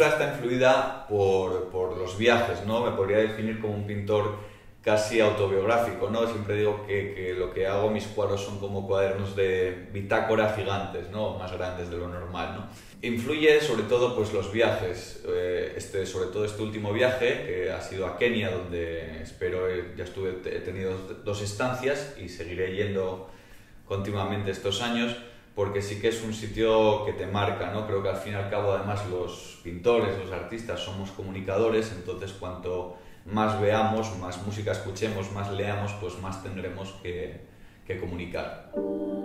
pintura está influida por los viajes, ¿no? Me podría definir como un pintor casi autobiográfico, ¿no? Siempre digo que lo que hago, mis cuadros son como cuadernos de bitácora gigantes, ¿no? Más grandes de lo normal, ¿no? Influye sobre todo pues los viajes, sobre todo este último viaje que ha sido a Kenia, donde he tenido 2 estancias y seguiré yendo continuamente estos años, porque sí que es un sitio que te marca, ¿no? Creo que al fin y al cabo además los pintores, los artistas somos comunicadores, entonces cuanto más veamos, más música escuchemos, más leamos, pues más tendremos que comunicar.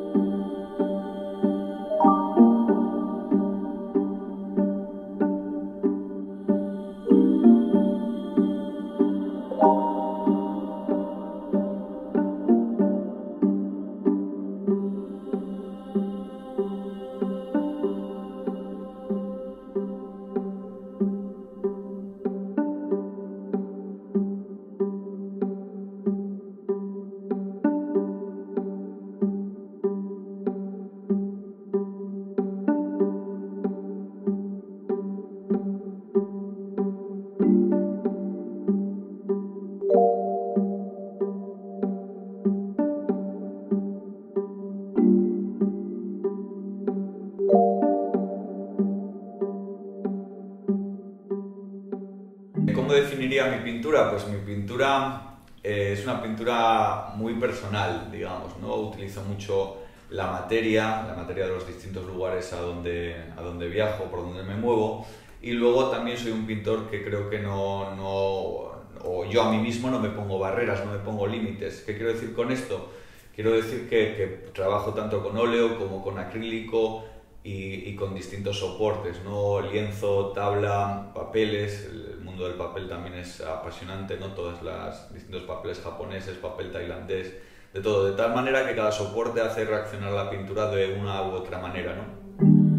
¿Cómo definiría mi pintura? Pues mi pintura es una pintura muy personal, digamos, ¿no? Utilizo mucho la materia de los distintos lugares a donde viajo, por donde me muevo, y luego también soy un pintor que creo que o yo a mí mismo no me pongo barreras, no me pongo límites. ¿Qué quiero decir con esto? Quiero decir que trabajo tanto con óleo como con acrílico y con distintos soportes, ¿no? Lienzo, tabla, papeles. El mundo del papel también es apasionante, ¿no? Todos los distintos papeles japoneses, papel tailandés, de todo. De tal manera que cada soporte hace reaccionar la pintura de una u otra manera, ¿no?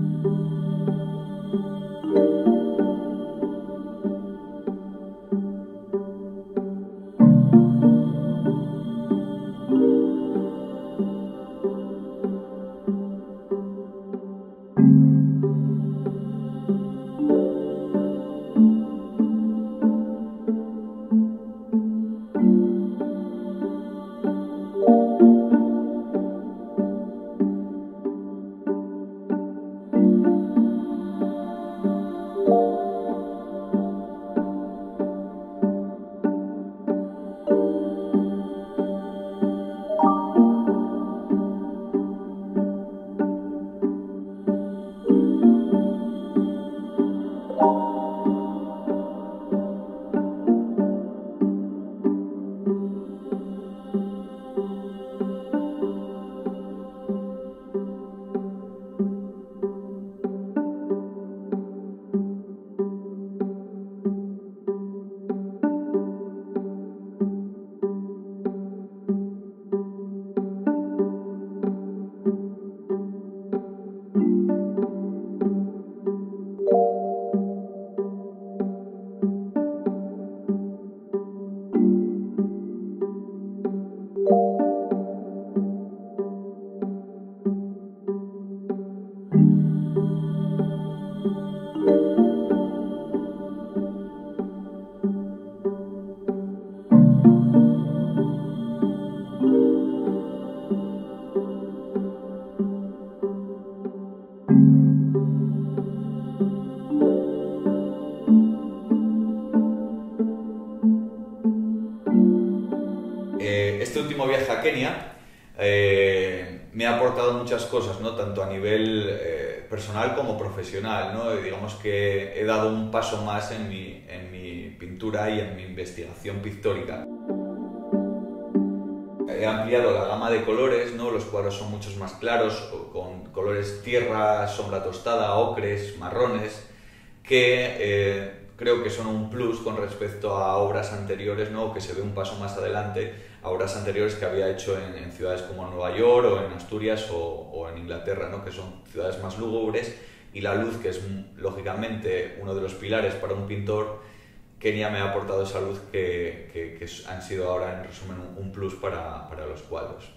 Este último viaje a Kenia me ha aportado muchas cosas, ¿no? Tanto a nivel personal como profesional, ¿no? Digamos que he dado un paso más en mi pintura y en mi investigación pictórica. He ampliado la gama de colores, ¿no? Los cuadros son muchos más claros, con colores tierra, sombra tostada, ocres, marrones, que creo que son un plus con respecto a obras anteriores, ¿no? Que se ve un paso más adelante a obras anteriores que había hecho en ciudades como Nueva York o en Asturias o en Inglaterra, ¿no? Que son ciudades más lúgubres, y la luz, que es lógicamente uno de los pilares para un pintor. Kenia me ha aportado esa luz que han sido ahora, en resumen, un plus para los cuadros.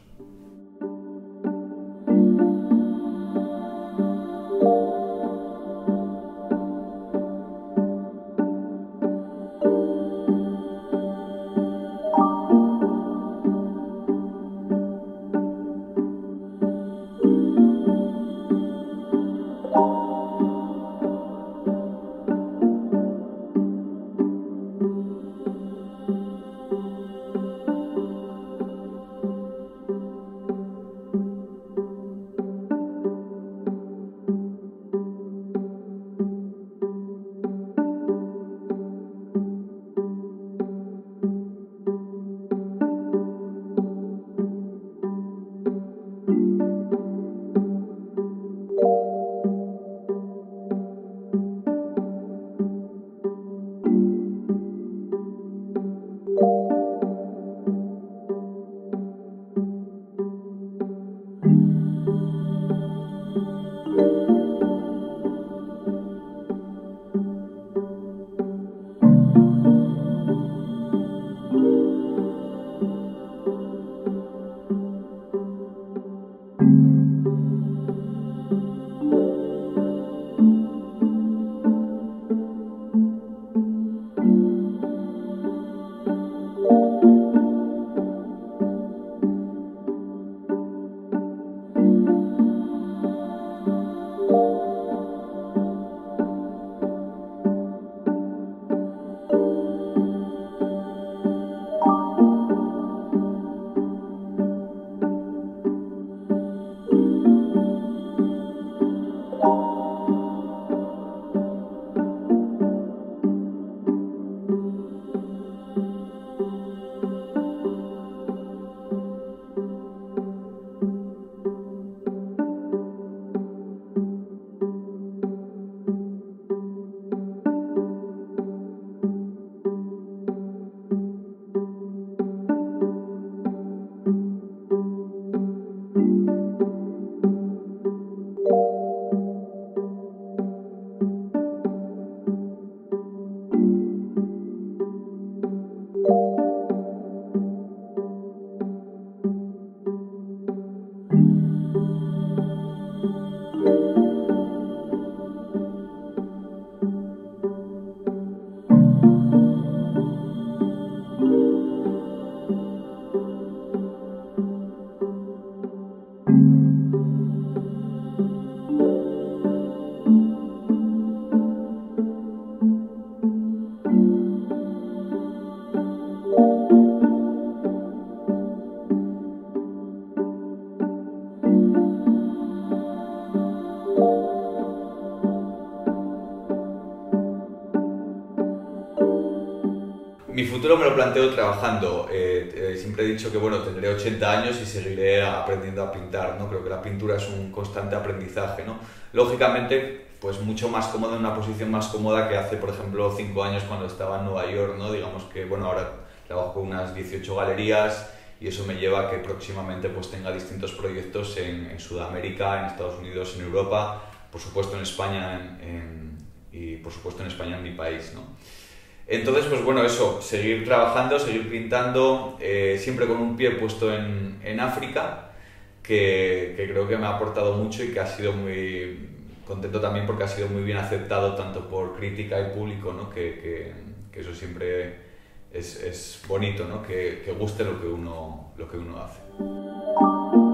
planteo trabajando. Siempre he dicho que bueno, tendré 80 años y seguiré aprendiendo a pintar, ¿no? Creo que la pintura es un constante aprendizaje, ¿no? Lógicamente, pues mucho más cómodo, en una posición más cómoda que hace, por ejemplo, 5 años cuando estaba en Nueva York, ¿no? Digamos que, bueno, ahora trabajo con unas 18 galerías y eso me lleva a que próximamente pues tenga distintos proyectos en Sudamérica, en Estados Unidos, en Europa, por supuesto en España y por supuesto en España, en mi país, ¿no? Entonces, pues bueno, eso, seguir trabajando, seguir pintando, siempre con un pie puesto en África, que creo que me ha aportado mucho y que ha sido muy contento también porque ha sido muy bien aceptado tanto por crítica y público, ¿no? Que eso siempre es bonito, ¿no? Que guste lo que uno hace.